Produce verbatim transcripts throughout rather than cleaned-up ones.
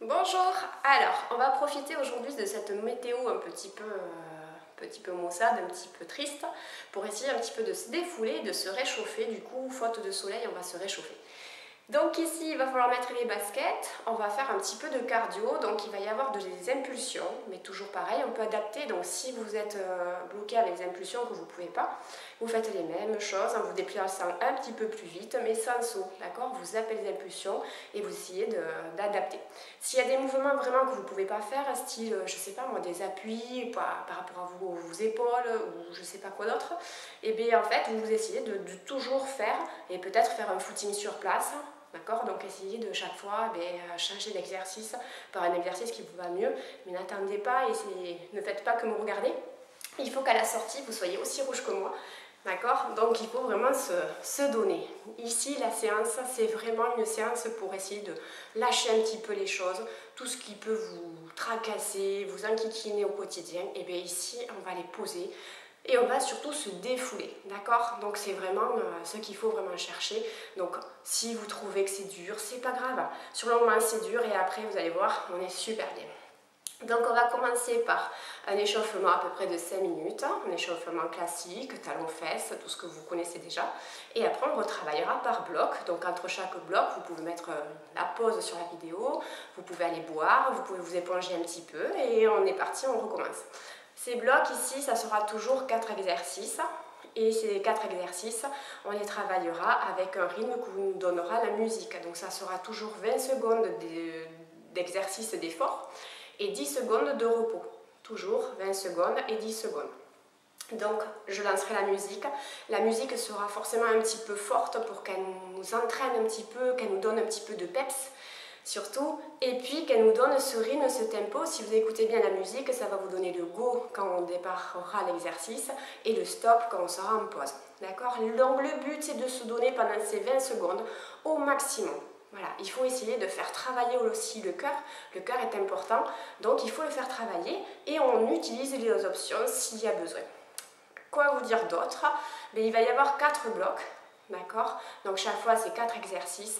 Bonjour, alors on va profiter aujourd'hui de cette météo un petit peu, euh, petit peu maussade, un petit peu triste, pour essayer un petit peu de se défouler, de se réchauffer. Du coup, faute de soleil, on va se réchauffer. Donc ici, il va falloir mettre les baskets, on va faire un petit peu de cardio, donc il va y avoir des impulsions, mais toujours pareil, on peut adapter. Donc si vous êtes euh, bloqué avec des impulsions que vous ne pouvez pas, vous faites les mêmes choses en vous déplaçant un petit peu plus vite, mais sans saut, d'accord? Vous appelez les impulsions et vous essayez d'adapter. S'il y a des mouvements vraiment que vous ne pouvez pas faire, style, je sais pas moi, des appuis par, par rapport à vos, vos épaules ou je sais pas quoi d'autre, et bien en fait, vous essayez de, de toujours faire et peut-être faire un footing sur place. D'accord? Donc essayez de chaque fois ben, changer d'exercice par un exercice qui vous va mieux, mais n'attendez pas, essayez, ne faites pas que me regarder. Il faut qu'à la sortie, vous soyez aussi rouge que moi. D'accord? Donc il faut vraiment se, se donner. Ici, la séance, c'est vraiment une séance pour essayer de lâcher un petit peu les choses, tout ce qui peut vous tracasser, vous enquiquiner au quotidien. Et bien ici, on va les poser. Et on va surtout se défouler, d'accord? Donc c'est vraiment euh, ce qu'il faut vraiment chercher. Donc si vous trouvez que c'est dur, c'est pas grave. Sur le moment c'est dur et après vous allez voir, on est super bien. Donc on va commencer par un échauffement à peu près de cinq minutes, un échauffement classique, talons-fesses, tout ce que vous connaissez déjà. Et après on retravaillera par bloc. Donc entre chaque bloc, vous pouvez mettre la pause sur la vidéo, vous pouvez aller boire, vous pouvez vous éponger un petit peu et on est parti, on recommence. Ces blocs ici, ça sera toujours quatre exercices et ces quatre exercices, on les travaillera avec un rythme que nous donnera la musique. Donc ça sera toujours vingt secondes d'exercice d'effort et dix secondes de repos. Toujours vingt secondes et dix secondes. Donc je lancerai la musique. La musique sera forcément un petit peu forte pour qu'elle nous entraîne un petit peu, qu'elle nous donne un petit peu de peps. Surtout, et puis qu'elle nous donne ce rythme, ce tempo. Si vous écoutez bien la musique, ça va vous donner le go quand on démarrera l'exercice et le stop quand on sera en pause. D'accord? Donc le but, c'est de se donner pendant ces vingt secondes au maximum. Voilà, il faut essayer de faire travailler aussi le cœur. Le cœur est important, donc il faut le faire travailler et on utilise les options s'il y a besoin. Quoi vous dire d'autre? Il va y avoir quatre blocs. D'accord? Donc chaque fois c'est quatre exercices.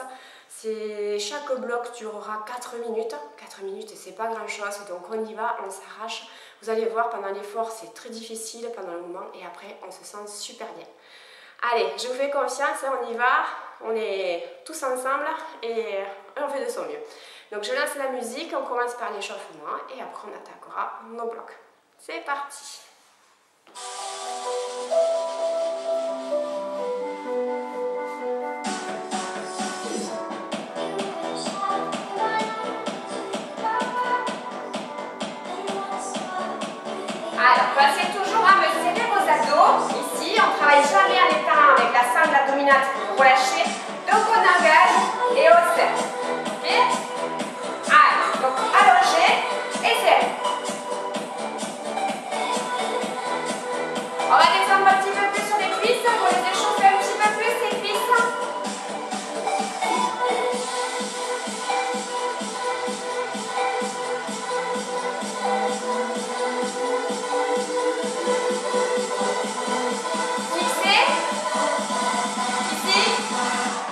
Chaque bloc durera quatre minutes. quatre minutes c'est pas grand chose. Donc on y va, on s'arrache. Vous allez voir pendant l'effort c'est très difficile pendant le moment et après on se sent super bien. Allez, je vous fais confiance, on y va. On est tous ensemble et on fait de son mieux. Donc je lance la musique, on commence par l'échauffement et après on attaquera nos blocs. C'est parti! Alors, pensez toujours à me serrer vos abdos. Ici, on ne travaille jamais en étant avec la sangle abdominale pour relâcher. Donc, on engage et on serre. Ok? Allez, donc allongez et serrez. On va descendre un petit peu plus sur les cuisses pour les échauffer un petit peu plus, les cuisses. Fixez. Ici.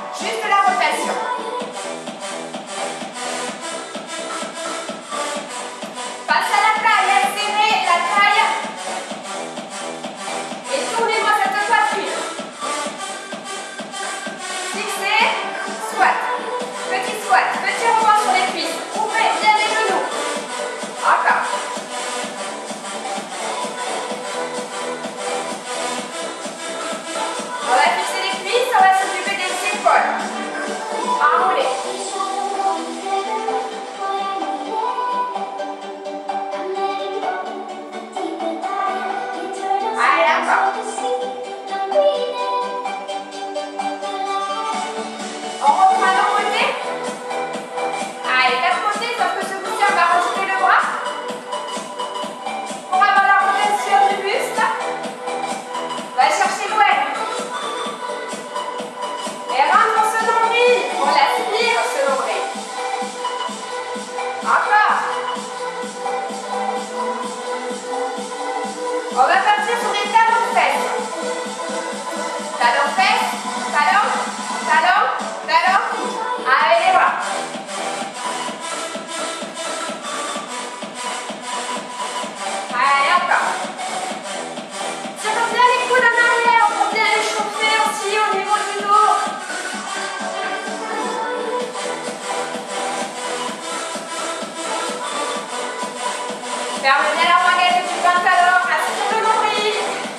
Ferme bien la braguette du pantalon, assure le nombril.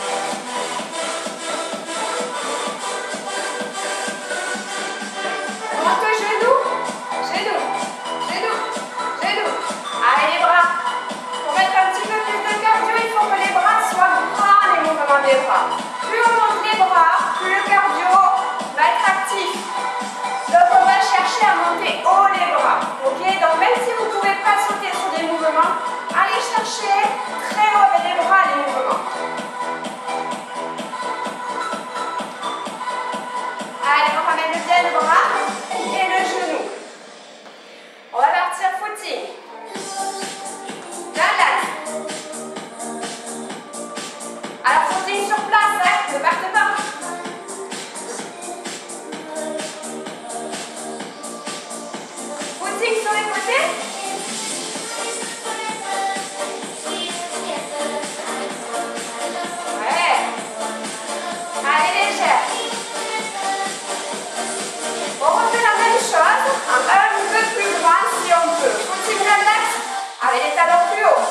Monte genou, genou, genou, genou. Allez les bras. Pour mettre un petit peu plus de cardio, il faut que les bras soient grands, les mouvements des bras. Plus on monte les bras, plus le cardio va être actif. Donc on va chercher à monter haut les bras. Ok, donc même si vous ne pouvez pas sauter sur des mouvements, allez chercher très haut avec les bras les mouvements. Allez, on ramène bien le bras et le genou. On va partir footing. Dans l'axe. Alors footing sur place, hein, ne partez pas. Footing sur les côtés. Ouais. Allez, légère. On refait la même chose, un peu plus grand si on peut. Footing dans l'axe avec les talons plus hauts.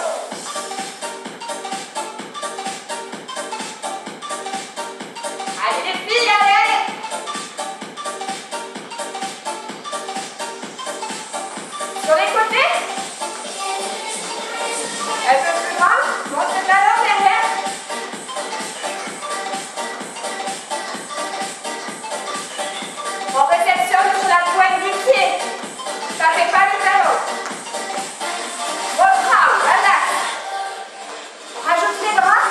Allez les filles, allez, allez. Sur les côtés. Un peu plus grand. Monte le talon derrière. On réceptionne sur la pointe du pied. Ça ne fait pas le talon. Reprends, relax. On rajoute les bras.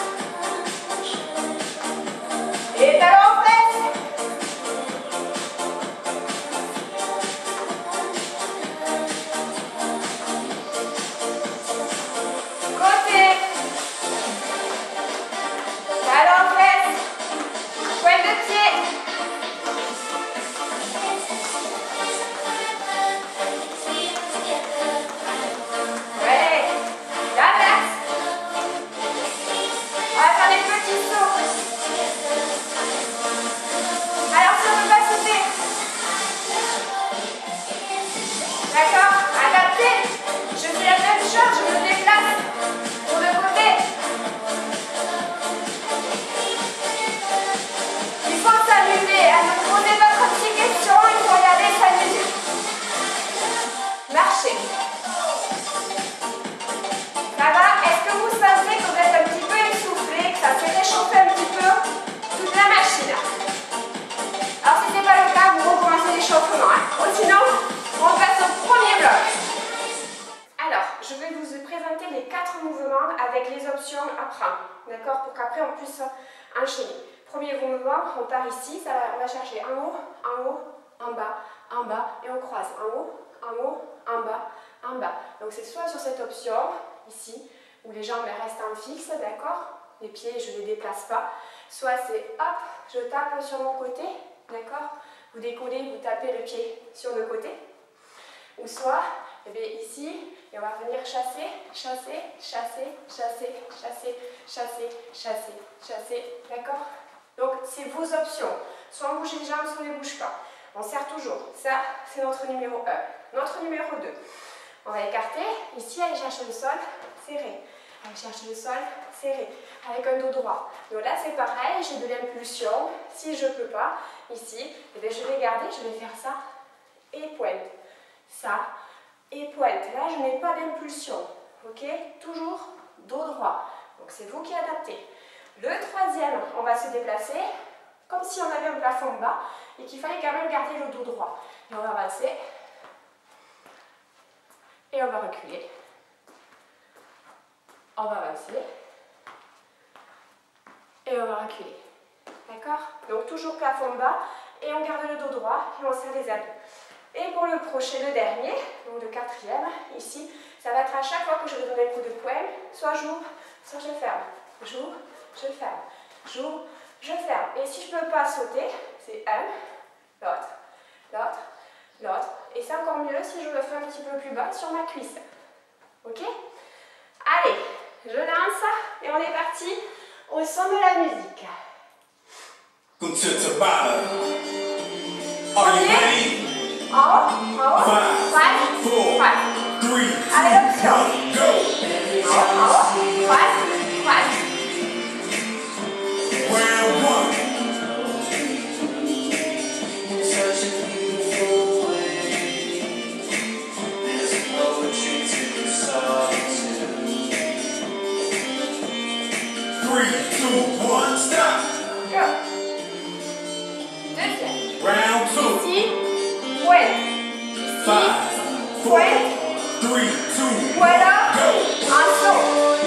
Et les talons en presse. Côté. Talons en presse. Pointe de pied. Ouais. Relax. On va faire des petits sauts. Alors si on ne peut pas sauter. D'accord? Adapté. Je fais la même chose, je me déplace pour le côté. Il faut s'amuser, à nous poser votre petite question, il faut y aller s'amuser. Marchez. Ça va? Est-ce que vous sentez que vous êtes un petit peu essoufflé, que ça fait réchauffer un petit peu toute la machine? Alors si ce n'est pas le cas, vous recommencez l'échauffement. Hein? Ou sinon, on passe au premier bloc. Alors, je vais vous présenter les quatre mouvements avec les options à prendre. D'accord? Pour qu'après on puisse enchaîner. Premier mouvement, on part ici, ça va, on va chercher en haut, en haut, en bas, en bas, et on croise en haut, en haut, en bas, en bas. Donc c'est soit sur cette option, ici, où les jambes restent en fixe, d'accord? Les pieds, je ne les déplace pas. Soit c'est hop, je tape sur mon côté, d'accord? Vous décollez, vous tapez le pied sur le côté. Ou soit, eh bien, ici, et on va venir chasser, chasser, chasser, chasser, chasser, chasser, chasser, chasser, d'accord? Donc, c'est vos options. Soit on bouge les jambes, soit on ne les bouge pas. On serre toujours. Ça, c'est notre numéro un. Notre numéro deux. On va écarter. Ici, aller chercher le sol, serré. Aller chercher le sol, serré. Avec un dos droit. Donc là, c'est pareil. J'ai de l'impulsion. Si je ne peux pas, ici, eh bien, je vais garder, je vais faire ça et pointe. Ça et pointe. Là, je n'ai pas d'impulsion. Ok? Toujours dos droit. Donc, c'est vous qui adaptez. Le troisième, on va se déplacer comme si on avait un plafond bas et qu'il fallait quand même garder le dos droit. Et on va avancer. Et on va reculer. On va avancer. Et on va reculer. D'accord? Donc toujours plafond bas. Et on garde le dos droit et on serre les abdos. Et pour le prochain, le dernier, donc le quatrième, ici, ça va être à chaque fois que je vais donner un coup de poing, soit j'ouvre, soit je ferme. J'ouvre, je ferme. J'ouvre, je ferme. Et si je ne peux pas sauter, c'est un, l'autre, l'autre, l'autre. Et c'est encore mieux si je le fais un petit peu plus bas sur ma cuisse. Ok? Allez, je lance et on est parti au son de la musique. Go to Tabata. Are you ready? En haut, en haut. Five, Five, four, five. three, Allez, l'option. one, go. four, three, two, Ou alors, go. un saut.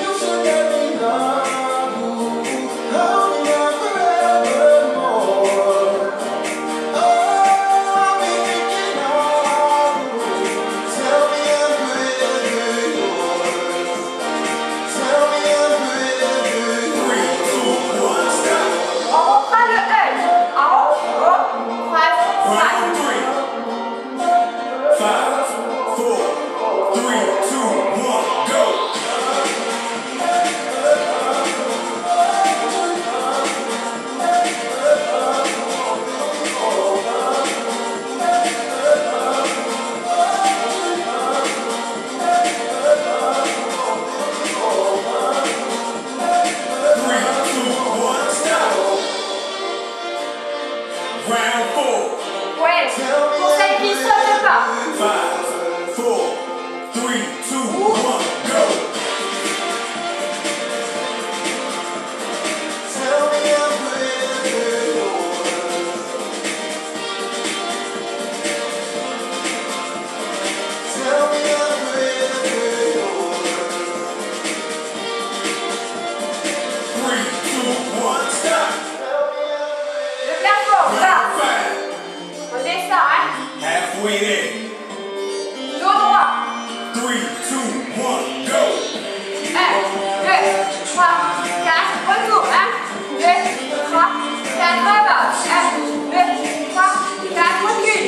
Halfway there. Dos droit. Three, two, one, go. un, deux, trois, quatre, retour. un, deux, trois, quatre, avance. un, deux, trois, quatre, recule.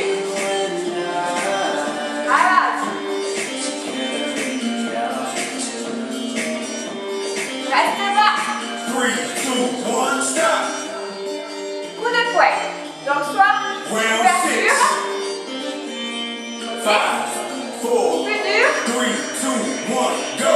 Avance. Reste bas. Three, two, one, stop. Coup de poing. Donc soit ouverture. Five, four, Plus dur. three, two, one, go.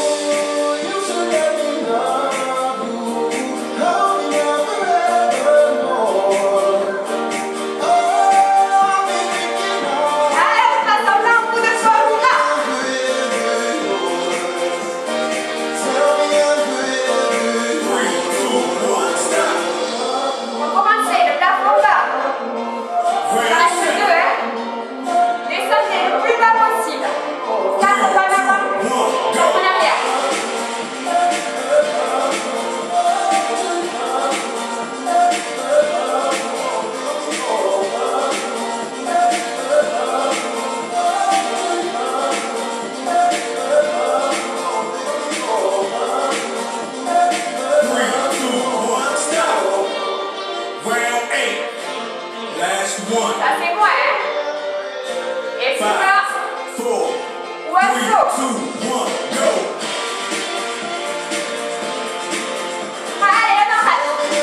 Ça c'est moi, hein? Et tu vas oiseau. Allez, la marade.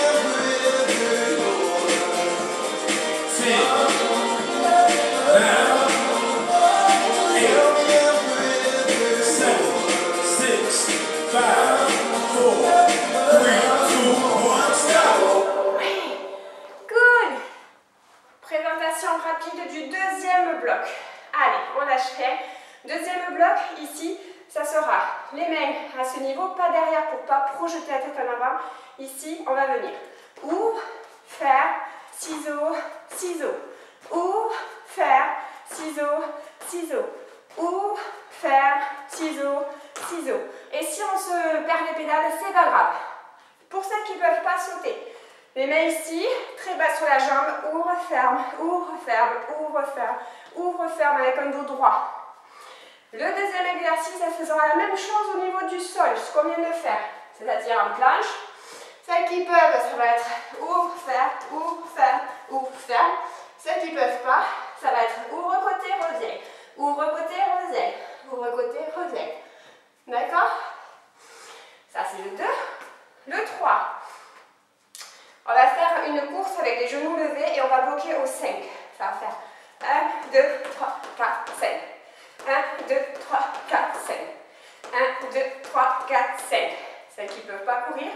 Rapide du deuxième bloc. Allez, on lâche rien. Deuxième bloc, ici, ça sera les mains à ce niveau, pas derrière pour pas projeter la tête en avant. Ici, on va venir ou faire ciseaux, ciseaux, ou faire ciseaux, ciseaux, ou faire ciseaux, ciseaux. Et si on se perd les pédales, c'est pas grave. Pour celles qui ne peuvent pas sauter, les mains ici, très bas sur la jambe, ouvre, ferme, ouvre, ferme, ouvre, ferme, ouvre, ferme avec un dos droit. Le deuxième exercice, ça faisera la même chose au niveau du sol, ce qu'on vient de faire, c'est-à-dire en planche. Celles qui peuvent, ça va être ouvre, ferme, ouvre, ferme, ouvre, ferme. Celles qui ne peuvent pas, ça va être ouvre côté, reviens, ouvre côté, reviens, ouvre côté, reviens. D'accord? Ça c'est le deux. Le trois. On va faire une course avec les genoux levés et on va bloquer au cinq. Ça va faire un, deux, trois, quatre, cinq. un, deux, trois, quatre, cinq. un, deux, trois, quatre, cinq. Celles qui ne peuvent pas courir.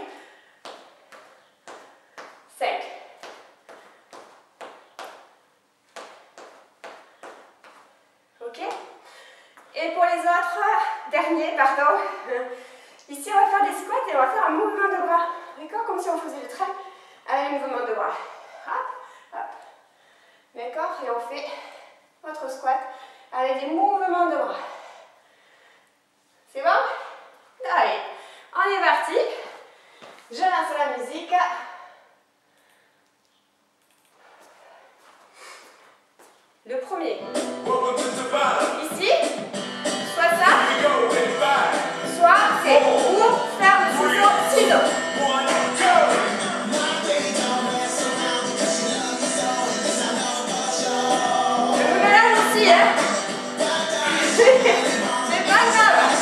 cinq. Ok? Et pour les autres, derniers, pardon. Ici, on va faire des squats et on va faire un mouvement de bras. D'accord? Comme si on faisait le train. Un mouvement de bras. Hop, hop. D'accord? Et on fait notre squat avec des mouvements de bras. C'est bon? Allez, on est parti. Je lance la musique. Le premier. Ici, soit ça, soit c'est ou ferme, ciseaux, ciseaux. Je me mélange aussi, hein. C'est pas grave.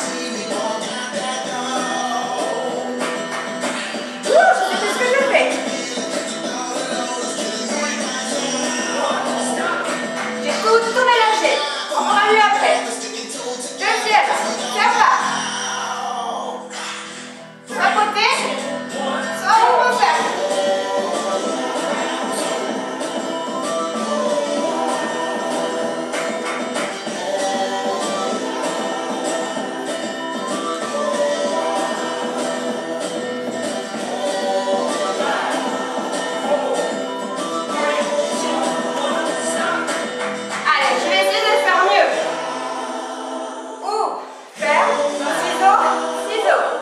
Ouh, je sais ce que je fais. J'ai tout, tout mélangé. On fera mieux après. Deuxième, ça va. Soit côté, soit on peut faire. Allez, je vais essayer de faire mieux. Ou faire ciseaux, ciseaux.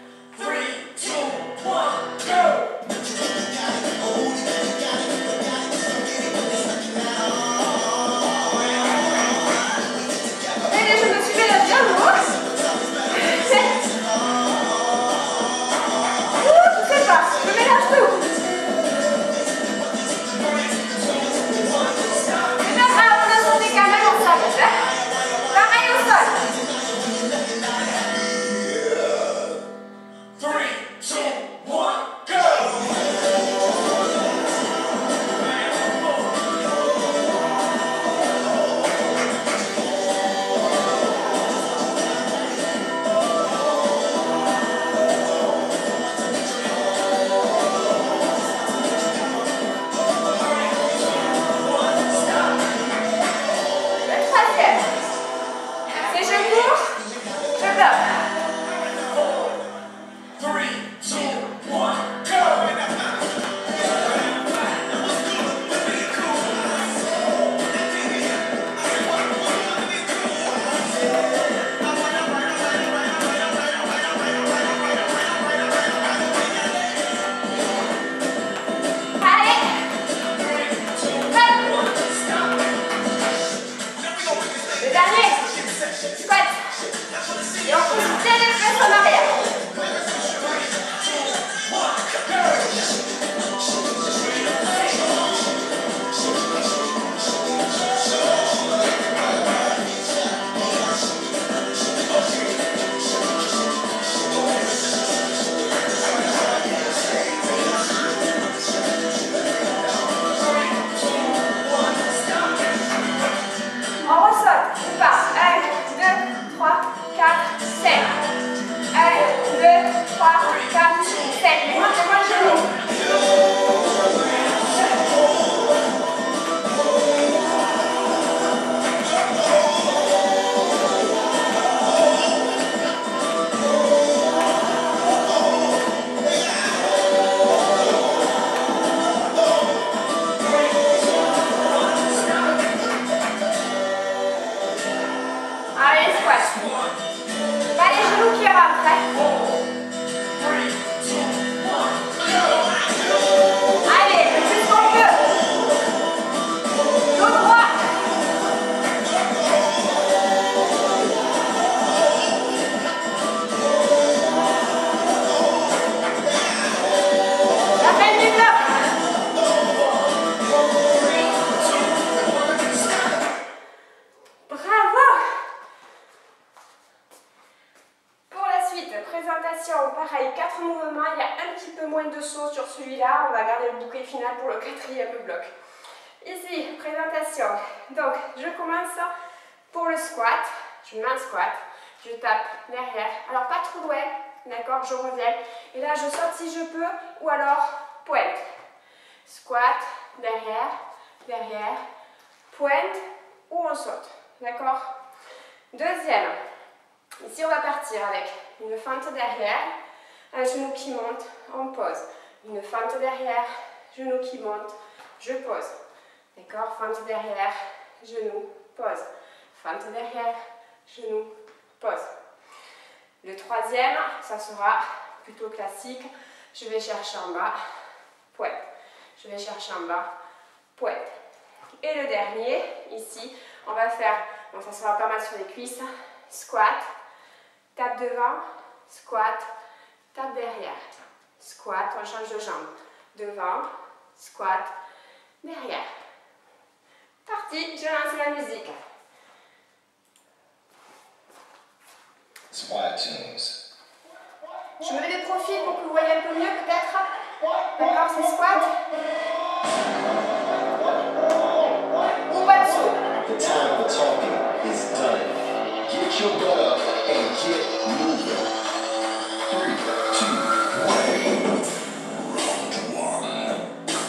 Et je me suis mélangée à moi. Ouh, je sais pas, je mélange tout. C'est pas grave, on a sauté quand même ensemble, hein. Pareil au sol. Three, two, one, go! Le troisième. C'est je cours, je bloque. Three, two, one, go! Allez. Le dernier. Squat. Et on pousse bien les fesses en arrière. On ressaute. On part. un, deux, trois, quatre, sept. un, deux, trois, quatre, sept. Mais moi, c'est moi le genou. Allez, squat. Pas les genoux qui rentrent. hein. Allez, le plus qu'on peut. Dos droit. La fin du bloc. Bravo. Pour la suite, présentation, pareil, quatre mouvements, il y a un petit peu moins de sauts sur celui-là, on va garder le bouquet final pour le quatrième bloc. Ici, présentation, donc je commence pour le squat, je mets un squat, je tape derrière, alors pas trop loin, d'accord, je reviens, et là je saute si je peux, ou alors pointe, squat, derrière, derrière, pointe, ou on saute, d'accord. Deuxième, ici on va partir avec une fente derrière, un genou qui monte, on pose, une fente derrière, genou qui monte, je pose, d'accord, fente derrière, genou, pose, fente derrière, genou, pose. Le troisième, ça sera plutôt classique. Je vais chercher en bas, pointe. Je vais chercher en bas, pointe. Et le dernier, ici, on va faire, donc ça sera pas mal sur les cuisses, squat, tape devant, squat, tape derrière. Squat, on change de jambe. Devant, squat, derrière. Parti, je lance la musique. Squat tunes. Je me mets de profil pour que vous voyez un peu mieux peut-être. D'accord, c'est squat. Ou pas dessous. The time for talking is done. Get your butt up and get moving. Three, two, one. Round one.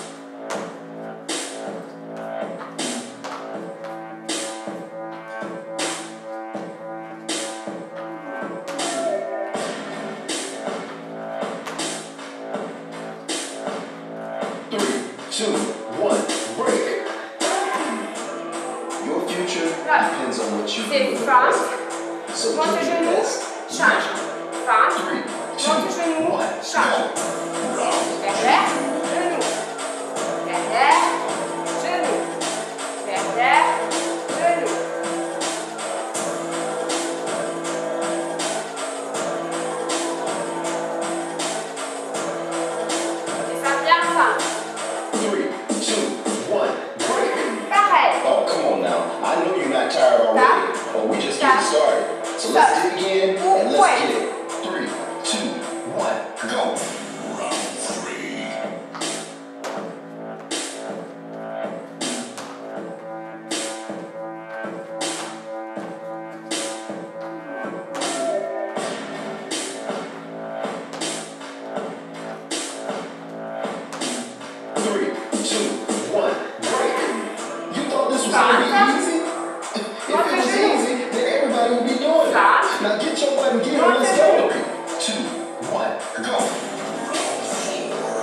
Three, two, one, break. Your future depends on what you C'est do. fente, So monte do your genou, best. change. Fente, Three, monte two, genou, one, change. go. Round Derrière, genou. Derrière, genou. Derrière, genou. Et ça vient fente. three, two, one, break. Pareil. Oh, come on now. I know you're not tired already, but we just getting started. So let's dig in and let's get it. Three, two, one, go. Round three. Three, two, one, break. You thought this was gonna be easy? If it was easy, then everybody would be doing it. Now get your butt and get it. Let's go. Three, two, one, go. Round four.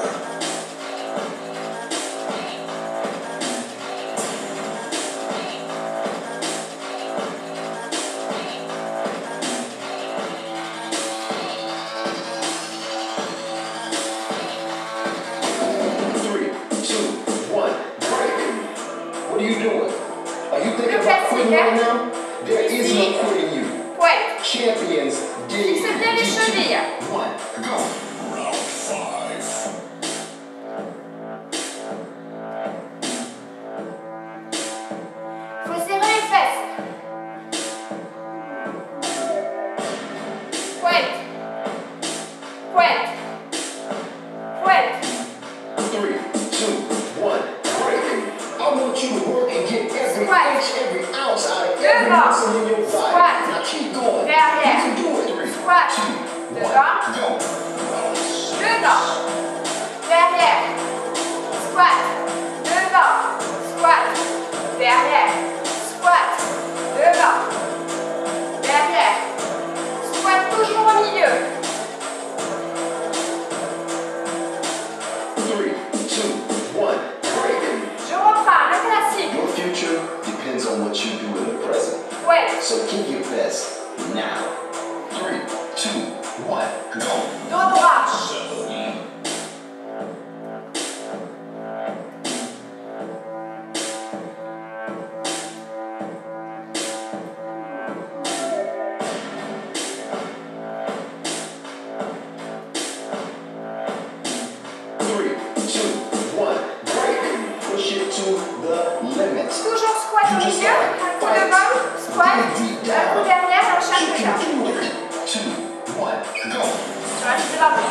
Three, two, one, break. What are you doing? Are you thinking about quitting right now? There is no quitting you. Pointe. Champions dig Fixe bien les deep. chevilles. One, go. Round five. Faut serrer les fesses. Pointe. Pointe. Pointe. Three, two, one, break. I want you to work and get every Squat. inch, every ounce out of every Devant. muscle in your body. Squat. Now keep going. Derrière. You can do it. Three, Squat. two, Devant. one, go. Round six. Devant. Derrière. Squat. Devant. Squat. Derrière. Squat. Devant. Derrière. Squat toujours au milieu. Three, two, one, break. Je reprends le classique. Your future depends on what you do in the present. Pointe. So give your best now. Three, two, one, go. Dos droit. Three, two, one, break. Push it to the limit. Toujours squat au You just milieu. gotta Un coup fight. devant. Squat. Dig deep Un coup down. derrière. Un You chaque can jambe. do it. Two, one, go. Je reste de la main.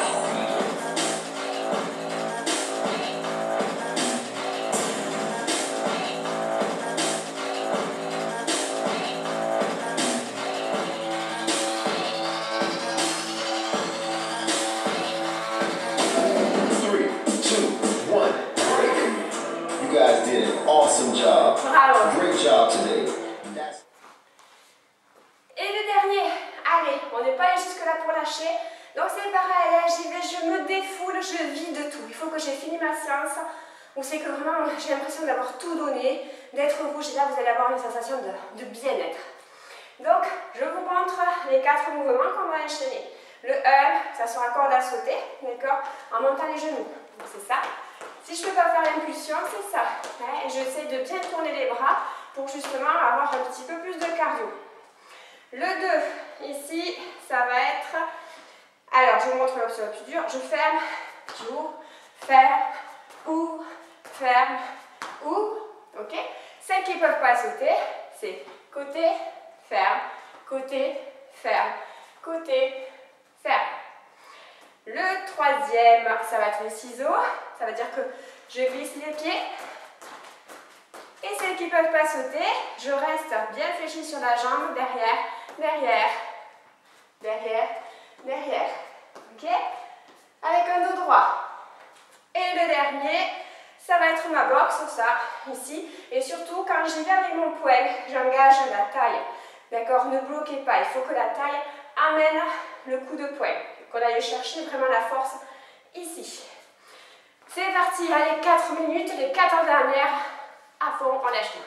Three, two, one, break. You guys did an awesome job. Bravo. Great job today. That's Et le dernier, allez, on n'est pas allé jusque là pour lâcher. Donc c'est pareil, là j'y vais, je me défoule, je vide tout. Il faut que j'ai fini ma séance où c'est que vraiment j'ai l'impression d'avoir tout donné, d'être rouge. Et là, vous allez avoir une sensation de, de bien-être. Donc, je vous montre les quatre mouvements qu'on va enchaîner. Le un, ça sera corde à sauter, d'accord, en montant les genoux. C'est ça. Si je ne peux pas faire l'impulsion, c'est ça. Hein, et j'essaie de bien tourner les bras pour justement avoir un petit peu plus de cardio. Le deux, ici, ça va être... Alors, je vous montre l'option la plus dure. Je ferme, j'ouvre, ferme, ouvre, ferme, ouvre. Ok. Celles qui ne peuvent pas sauter, c'est côté, ferme, côté, ferme, côté, ferme. Le troisième, ça va être les ciseaux. Ça veut dire que je glisse les pieds. Et celles qui ne peuvent pas sauter, je reste bien fléchie sur la jambe, derrière, derrière, derrière, derrière. Ok? Avec un dos droit. Et le dernier, ça va être ma boxe, ça, ici. Et surtout, quand j'y vais avec mon poing, j'engage la taille. D'accord? Ne bloquez pas. Il faut que la taille amène le coup de poing. Qu'on aille chercher vraiment la force ici. C'est parti. Allez, quatre minutes, les quatre dernières. À fond, on lâche tout.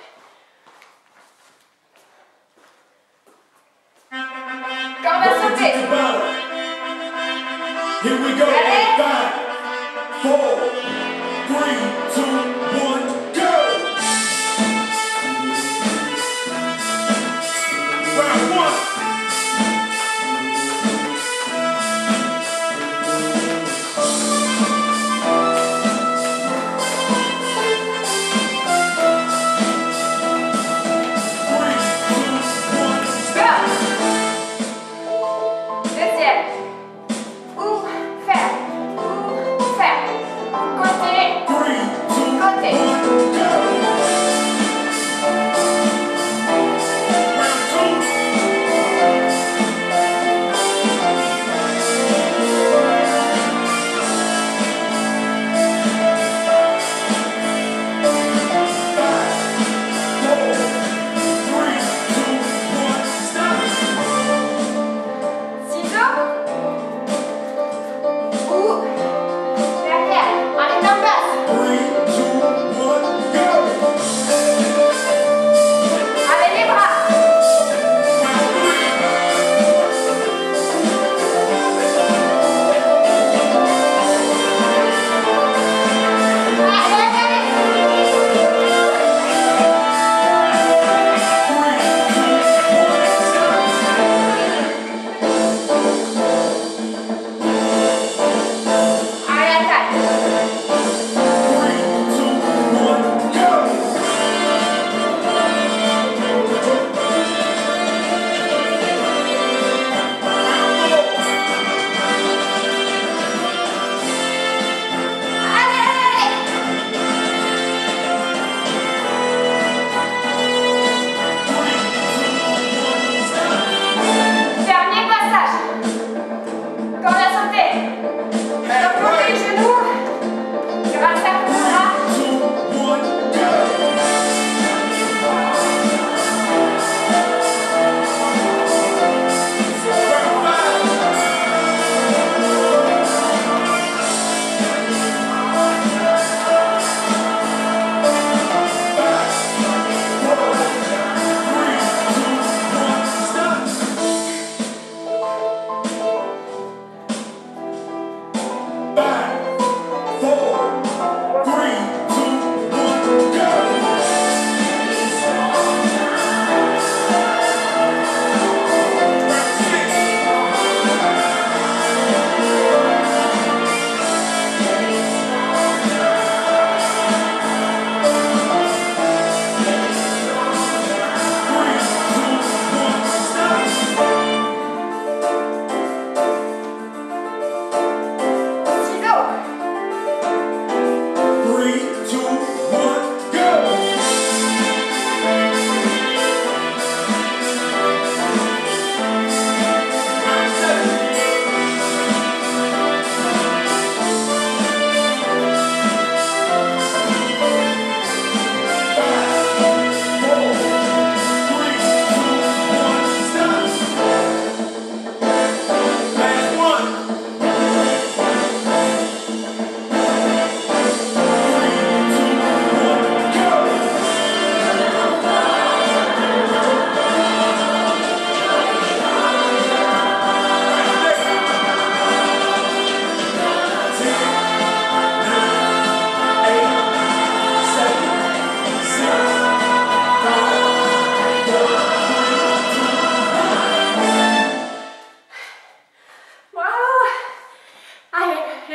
Corde à sauter. Here we go. Five, four, three, two, one, go. Round one. Deuxième. Ouvre, ferme. Ouvre,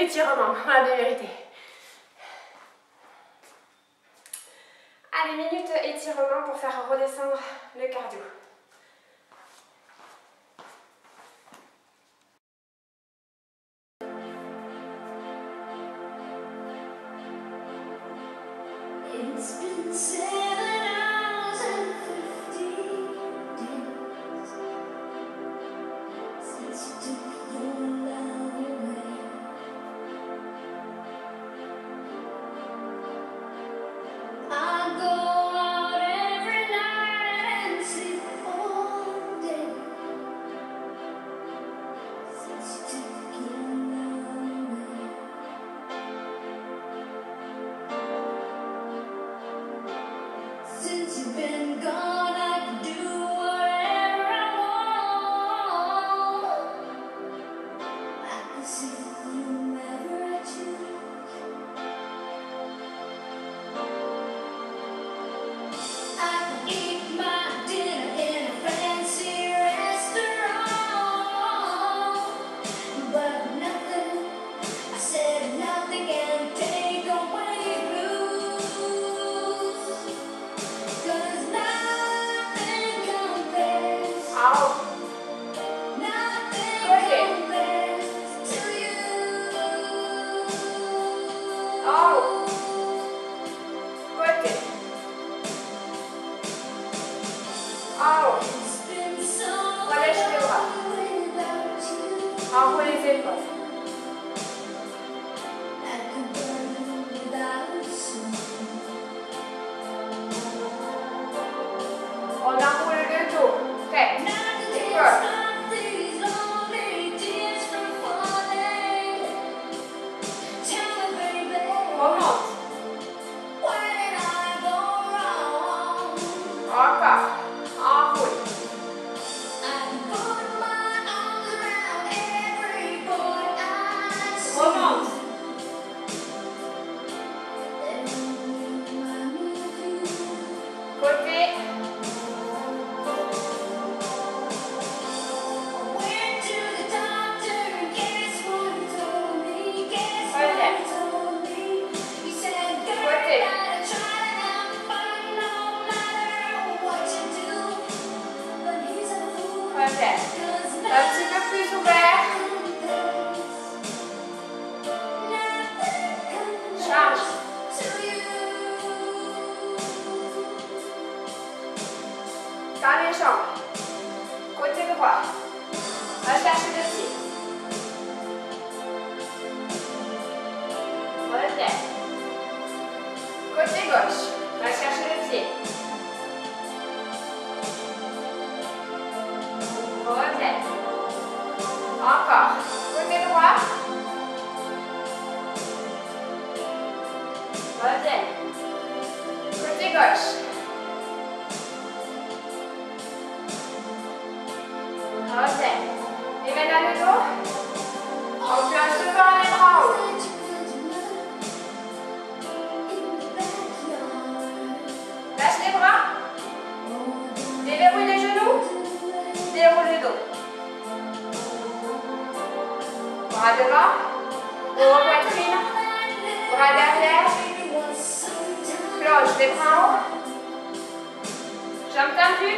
étirement, on a bien mérité. Allez, minute étirement pour faire redescendre le cardio. It's been seven hours and fifteen days since you took your love away. I go out every night and sleep all day since you took your love away. Since you've been gone, I can do whatever I want. I can see whomever I choose. I can eat my dinner in a fancy restaurant, but nothing, I said nothing can take away blues. Cause nothing compares, Out. nothing Okay. compares to you. Out. Côté. Out. It's been so Relâche les bras. long without you. Enroule les épaules. I could burn without you. On enroule le dos. Tête. Nothing Épaules. can stop these lonely tears from falling. Tell me, baby, Remonte. where did I go wrong? Encore. Enroule. I put my arms around every boy I see. Remonte. They remind me of you. Côté. Went to the doctor, guess what he told me? Guess what Relève. he told me? He said, girl, Côté. you gotta try to have fun no matter what you do. But he's a fool, Relève. 'cause Un petit peu plus ouvert. nothing Charge. compares to you. Dans les jambes. Côté droit. Va chercher le pied. Relève. Côté gauche. Va chercher le pied. Relève. Encore. Côté droit. Relève. Côté gauche. Relève. Et maintenant le dos. On peut un devant les bras en haut. Lâche les bras. Déverrouille les genoux. Déroule le dos. Bras devant. Haut poitrine. Bras derrière. Cloche les bras en haut. Jambes tendues.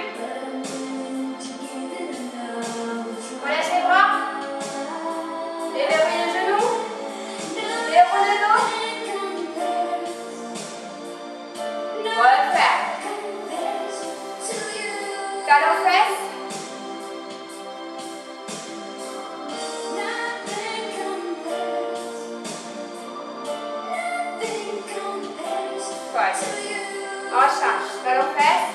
Relâche les bras. Déverrouille les genoux. Déroule le dos. Refaire. Talons fesses. Pause. Recharge. Talons fesses.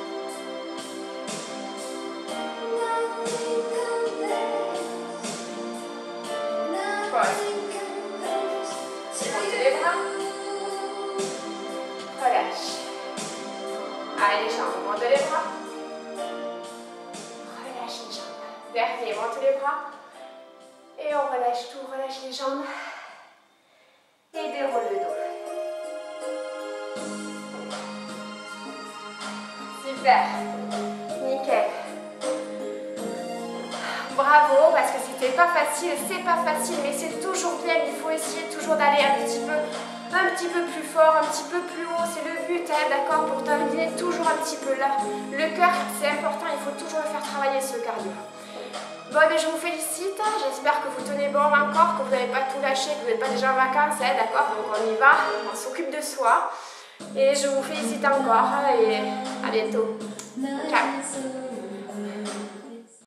Pause. Monte les bras. Relâche. Allez, les jambes. Monte les bras. Relâche les jambes. Dernier, monte les bras. Et on relâche tout. Relâche les jambes. Et déroule le dos. Super. Nickel. Bravo, parce que c'était pas facile, c'est pas facile, mais c'est toujours bien. Il faut essayer toujours d'aller un petit peu, un petit peu plus fort, un petit peu plus haut. C'est le but, hein, d'accord, pour terminer toujours un petit peu là. Le cœur, c'est important, il faut toujours le faire travailler ce cardio. Bon, ben, je vous félicite, j'espère que vous tenez bon encore, que vous n'avez pas tout lâché, que vous n'êtes pas déjà en vacances, hein, d'accord. Donc on y va, on s'occupe de soi. Et je vous félicite encore et à bientôt. Ciao.